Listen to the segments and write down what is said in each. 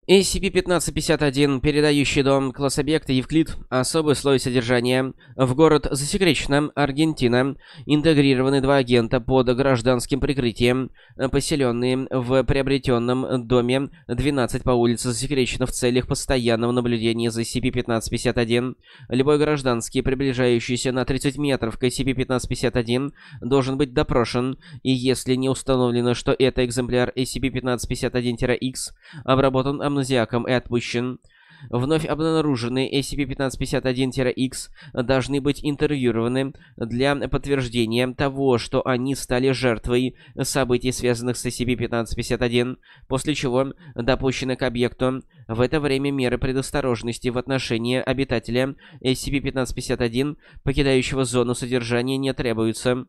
SCP-1551, передающий дом, класс объекта Евклид, особый слой содержания. В город засекречено, Аргентина. Интегрированы два агента под гражданским прикрытием, поселенные в приобретенном доме 12 по улице засекречено в целях постоянного наблюдения за SCP-1551. Любой гражданский, приближающийся на 30 метров к SCP-1551, должен быть допрошен, и если не установлено, что это экземпляр SCP-1551-X, обработан амнезиаком и отпущен. Вновь обнаруженные SCP-1551-X должны быть интервьюированы для подтверждения того, что они стали жертвой событий, связанных с SCP-1551, после чего допущены к объекту. В это время меры предосторожности в отношении обитателя SCP-1551, покидающего зону содержания, не требуются.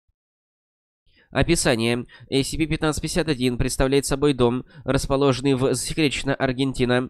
Описание. SCP-1551 представляет собой дом, расположенный в засекреченной Аргентина.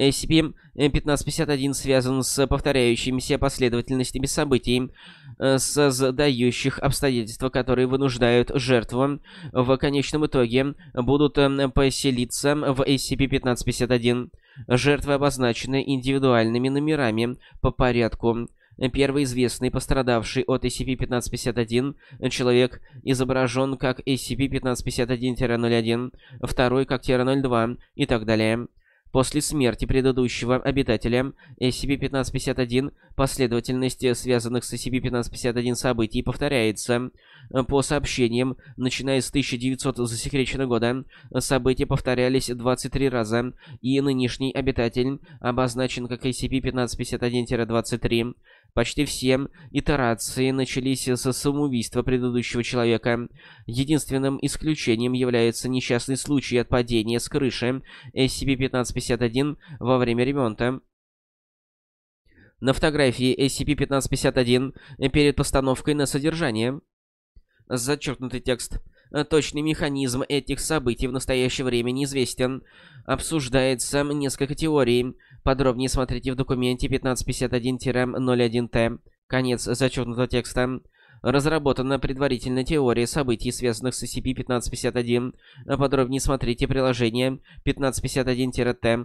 SCP-1551 связан с повторяющимися последовательностями событий, создающих обстоятельства, которые вынуждают жертву в конечном итоге будут поселиться в SCP-1551. Жертвы обозначены индивидуальными номерами по порядку. Первый известный пострадавший от SCP-1551 человек изображен как SCP-1551-01, второй как -02 и так далее. После смерти предыдущего обитателя SCP-1551 последовательность связанных с SCP-1551 событий повторяется. По сообщениям, начиная с 1900 засекреченного года, события повторялись 23 раза, и нынешний обитатель обозначен как SCP-1551-23. Почти все итерации начались с самоубийства предыдущего человека. Единственным исключением является несчастный случай от падения с крыши SCP-1551 во время ремонта. На фотографии SCP-1551 перед постановкой на содержание. Зачеркнутый текст. Точный механизм этих событий в настоящее время неизвестен. Обсуждается несколько теорий. Подробнее смотрите в документе 1551-01-Т. Конец зачеркнутого текста. Разработана предварительная теория событий, связанных с SCP-1551. Подробнее смотрите приложение 1551-Т.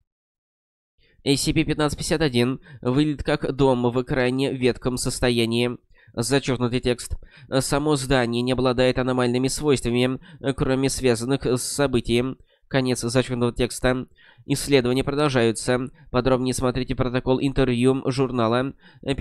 SCP-1551 выглядит как дом в крайне ветхом состоянии. Зачеркнутый текст. Само здание не обладает аномальными свойствами, кроме связанных с событием. Конец зачеркнутого текста. Исследования продолжаются. Подробнее смотрите протокол интервью журнала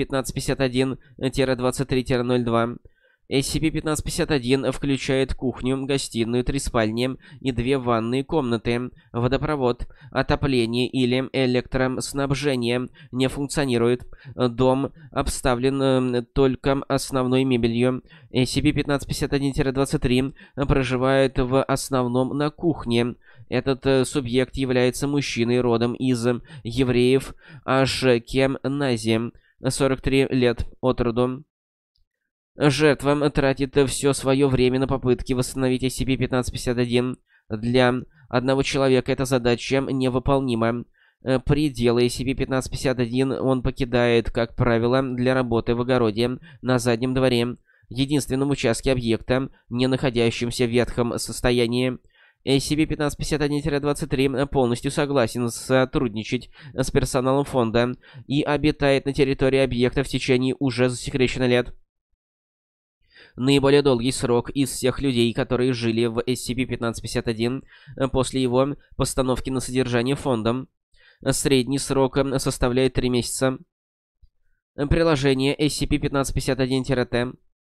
1551-23-02. SCP-1551 включает кухню, гостиную, 3 спальни и 2 ванные комнаты. Водопровод, отопление или электроснабжение не функционирует. Дом обставлен только основной мебелью. SCP-1551-23 проживает в основном на кухне. Этот субъект является мужчиной родом из евреев Ашкенази, 43 лет от роду. Жертва тратит все свое время на попытки восстановить SCP-1551. Для одного человека эта задача невыполнима. Пределы SCP-1551 он покидает, как правило, для работы в огороде на заднем дворе, единственном участке объекта, не находящемся в ветхом состоянии. SCP-1551-23 полностью согласен сотрудничать с персоналом фонда и обитает на территории объекта в течение уже засекреченных лет. Наиболее долгий срок из всех людей, которые жили в SCP-1551 после его постановки на содержание фондом. Средний срок составляет 3 месяца. Приложение SCP-1551-Т.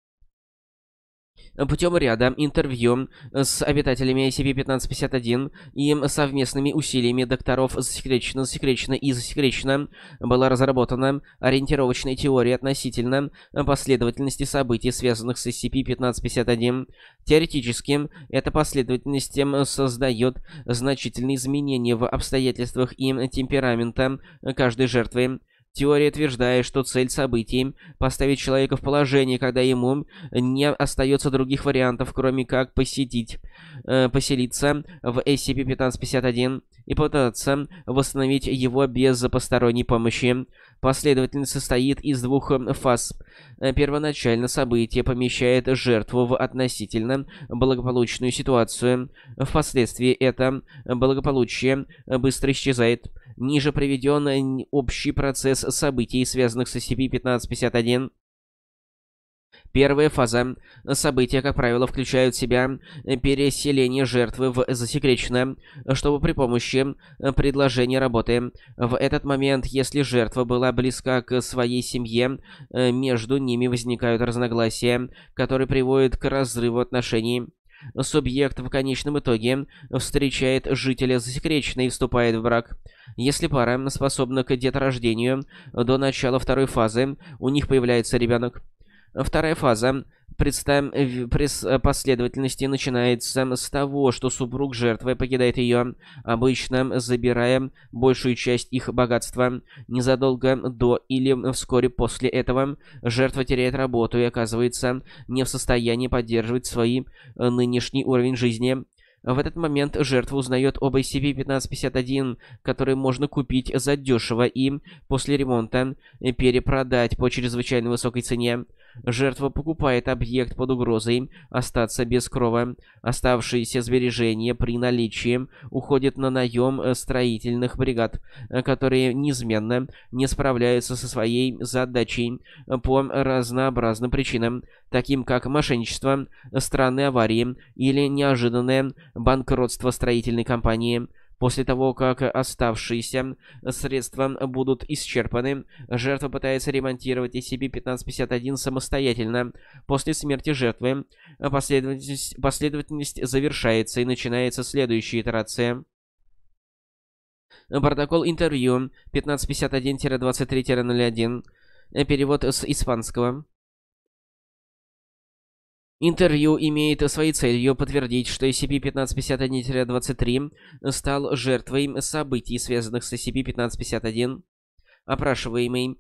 Путем ряда интервью с обитателями SCP-1551 и совместными усилиями докторов засекречено и засекречено была разработана ориентировочная теория относительно последовательности событий, связанных с SCP-1551. Теоретически, эта последовательность создает значительные изменения в обстоятельствах и темперамента каждой жертвы. Теория утверждает, что цель событий — поставить человека в положение, когда ему не остается других вариантов, кроме как поселиться в SCP-1551 и попытаться восстановить его без посторонней помощи. Последовательность состоит из двух фаз. Первоначально событие помещает жертву в относительно благополучную ситуацию. Впоследствии это благополучие быстро исчезает. Ниже приведен общий процесс событий, связанных с SCP-1551. Первая фаза. События, как правило, включают в себя переселение жертвы в засекреченное, чтобы при помощи предложения работы. В этот момент, если жертва была близка к своей семье, между ними возникают разногласия, которые приводят к разрыву отношений. Субъект в конечном итоге встречает жителя засекреченной и вступает в брак. Если пара способна к деторождению, до начала второй фазы у них появляется ребенок. Вторая фаза последовательности начинается с того, что супруг жертвы покидает ее, обычно забирая большую часть их богатства. Незадолго до или вскоре после этого жертва теряет работу и оказывается не в состоянии поддерживать свой нынешний уровень жизни. В этот момент жертва узнает об SCP-1551, который можно купить задешево и после ремонта перепродать по чрезвычайно высокой цене. Жертва покупает объект под угрозой остаться без крова. Оставшиеся сбережения при наличии уходят на наем строительных бригад, которые неизменно не справляются со своей задачей по разнообразным причинам, таким как мошенничество, странные аварии или неожиданное банкротство строительной компании. После того, как оставшиеся средства будут исчерпаны, жертва пытается ремонтировать SCP-1551 самостоятельно. После смерти жертвы последовательность завершается и начинается следующая итерация. Протокол интервью 1551-23-01. Перевод с испанского. Интервью имеет своей целью подтвердить, что SCP-1551-23 стал жертвой событий, связанных с SCP-1551. Опрашиваемый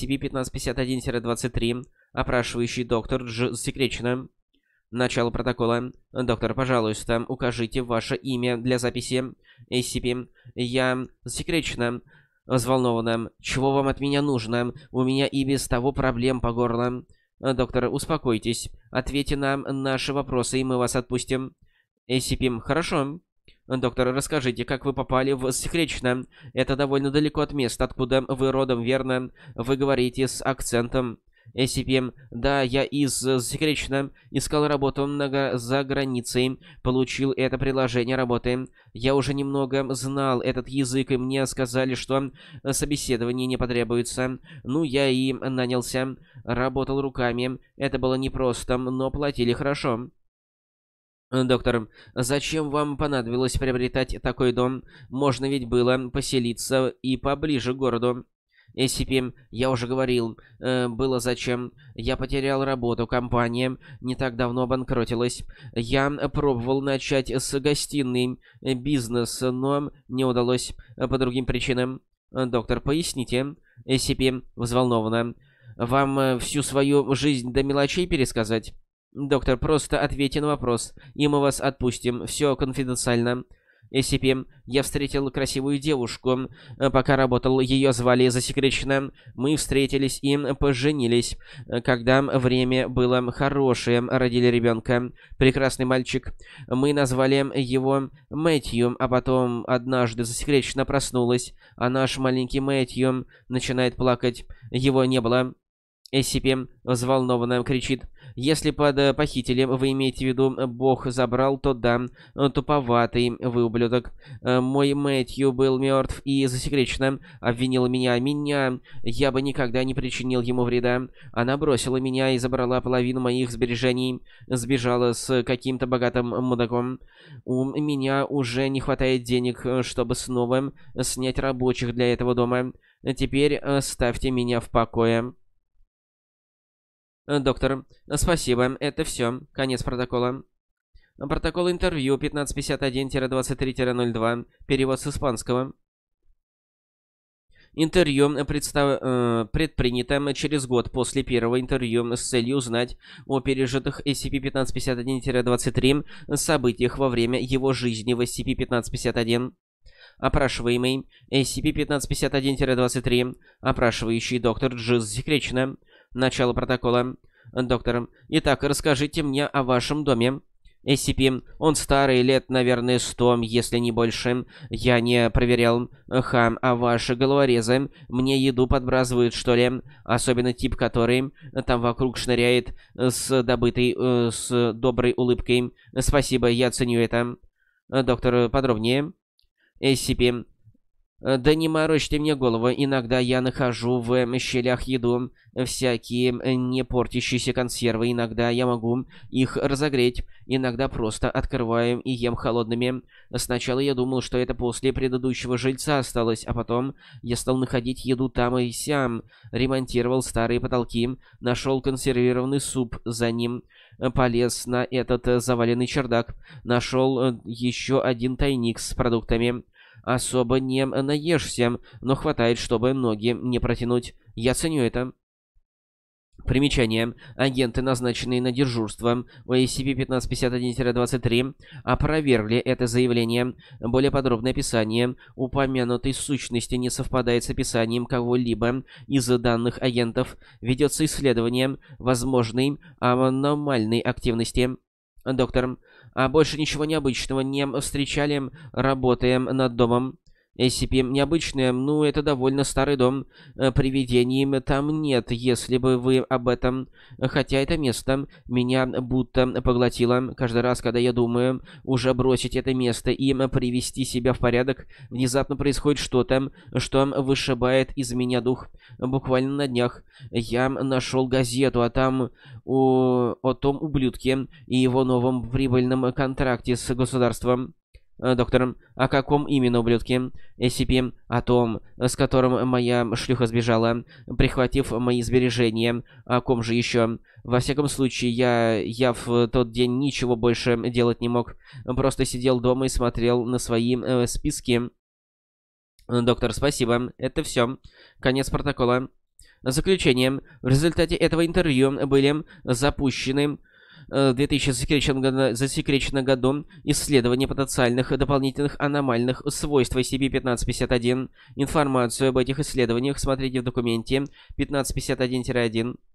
SCP-1551-23, опрашивающий доктор засекречено. Начало протокола. Доктор, пожалуйста, укажите ваше имя для записи. SCP. Я засекречено. Взволнованно. Чего вам от меня нужно? У меня и без того проблем по горло. Доктор, успокойтесь. Ответьте нам наши вопросы, и мы вас отпустим. SCP. Хорошо. Доктор, расскажите, как вы попали в засекречено? Это довольно далеко от места, откуда вы родом, верно? Вы говорите с акцентом. SCP. Да, я из засекречено. Искал работу за границей. Получил это предложение работы. Я уже немного знал этот язык, и мне сказали, что собеседование не потребуется. Ну, я и нанялся. Работал руками. Это было непросто, но платили хорошо. Доктор, зачем вам понадобилось приобретать такой дом? Можно ведь было поселиться и поближе к городу. SCP, я уже говорил, было зачем. Я потерял работу, компания не так давно обанкротилась. Я пробовал начать с гостиной бизнес, но не удалось по другим причинам. Доктор, поясните. SCP взволнованно. Вам всю свою жизнь до мелочей пересказать? Доктор, просто ответьте на вопрос, и мы вас отпустим. Все конфиденциально. SCP. Я встретил красивую девушку, пока работал. Ее звали засекречено. Мы встретились и поженились. Когда время было хорошее, родили ребенка. Прекрасный мальчик. Мы назвали его Мэтью, а потом однажды засекречено проснулась, а наш маленький Мэтью начинает плакать. Его не было. SCP взволнованно кричит. Если под похитителем вы имеете в виду Бог забрал, то да, туповатый вы ублюдок. Мой Мэтью был мертв и засекреченно обвинила меня. Я бы никогда не причинил ему вреда. Она бросила меня и забрала половину моих сбережений. Сбежала с каким-то богатым мудаком. У меня уже не хватает денег, чтобы снова снять рабочих для этого дома. Теперь оставьте меня в покое. Доктор, спасибо, это все. Конец протокола. Протокол интервью 1551-23-02. Перевод с испанского. Интервью предпринято через год после первого интервью с целью узнать о пережитых SCP-1551-23 событиях во время его жизни в SCP-1551. Опрашиваемый SCP-1551-23, опрашивающий доктор Дж. Засекречено. Начало протокола. Доктор, итак, расскажите мне о вашем доме. SCP, он старый, лет, наверное, 100, если не больше. Я не проверял. Хам, а ваши головорезы мне еду подбрасывают, что ли? Особенно тип, который там вокруг шныряет с добытой, с доброй улыбкой. Спасибо, я ценю это. Доктор, подробнее. SCP. Да не морочьте мне голову, иногда я нахожу в щелях еду, всякие не портящиеся консервы, иногда я могу их разогреть, иногда просто открываю и ем холодными. Сначала я думал, что это после предыдущего жильца осталось, а потом я стал находить еду там и сям, ремонтировал старые потолки, нашел консервированный суп за ним, полез на этот заваленный чердак, нашел еще один тайник с продуктами. Особо не наешься, но хватает, чтобы ноги не протянуть. Я ценю это. Примечание. Агенты, назначенные на дежурство у SCP-1551-23, опровергли это заявление. Более подробное описание упомянутой сущности не совпадает с описанием кого-либо из данных агентов. Ведется исследование возможной аномальной активности. Доктор, а больше ничего необычного не встречали, работаем над домом. SCP, необычное, ну это довольно старый дом. Привидений там нет, если бы вы об этом. Хотя это место меня будто поглотило. Каждый раз, когда я думаю уже бросить это место и привести себя в порядок, внезапно происходит что-то, что вышибает из меня дух. Буквально на днях я нашел газету, о том ублюдке и его новом прибыльном контракте с государством. Доктор, о каком именно ублюдке? SCP, о том, с которым моя шлюха сбежала, прихватив мои сбережения. О ком же еще? Во всяком случае, я в тот день ничего больше делать не мог. Просто сидел дома и смотрел на свои списки. Доктор, спасибо. Это все. Конец протокола. Заключение. В результате этого интервью были запущены в 2000 засекреченном году исследование потенциальных дополнительных аномальных свойств SCP-1551. Информацию об этих исследованиях смотрите в документе 1551-1.